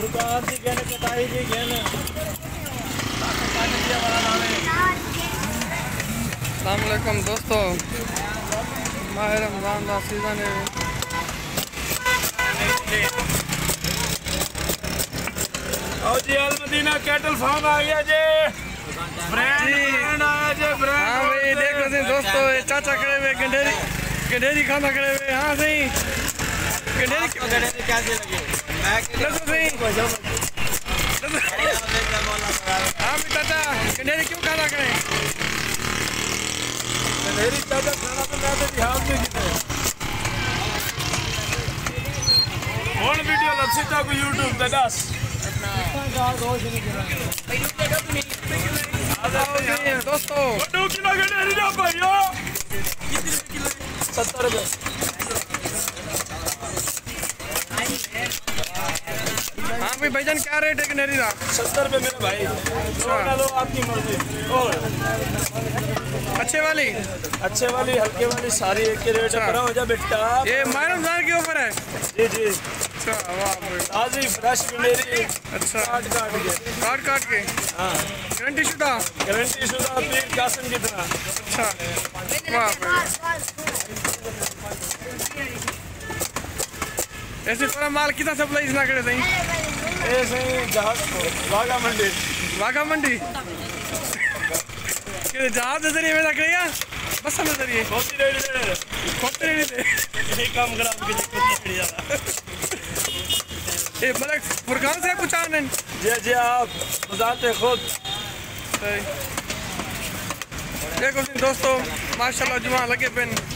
दुकान से कहने कटाई दी कहने अस्सलाम वालेकुम दोस्तों, माह रमज़ान का सीज़न है। और जी अल मदीना कैटल फार्म आ गया जी, ब्रांड आया जी, ब्रांड। हाँ भाई देखो सही दोस्तों, ये चाचा खड़े हुए गंडेरी खाना खड़े हुए। हाँ सही गंडेरी कैसे लगे? दसो सही। हाँ भी चाचा गंडेरी क्यों खाना खड़े? मेरी चाचा खाना तो मैं तो बिहार में किया कौन वीडियो लपसी था को यूट्यूब पे दस दोस्तों 2 किलो गंडेरी ना भाइयों 70 रुपये। हाँ भाई भाईजान क्या रेट है गंडेरी का? 70 रुपये मेरे भाई। लो आपकी मर्जी। और अच्छे वाली हल्के वाली सारी एक के रेट है। हो जा बेटा, ये माह रमज़ान के ऊपर है। जी जी अच्छा वाह भाई, ताजी फ्रेश गंडेरी। अच्छा काट के। हाँ गारंटी शुदा पीर कासिम की तरह। अच्छा वाह भाई, ऐसे पूरा माल कितना सप्लाई इतना करे सही? ऐसे जहाज वाघा मंडी कि जहाज नजरिए में रखेगा बस नजरिए खोती रेडी थे यही काम करा आपके जी ये मतलब फुरकान से पूछाने जी आप बताते खुद। देखो दोस्तों माशाल्लाह जुमा लगे पेन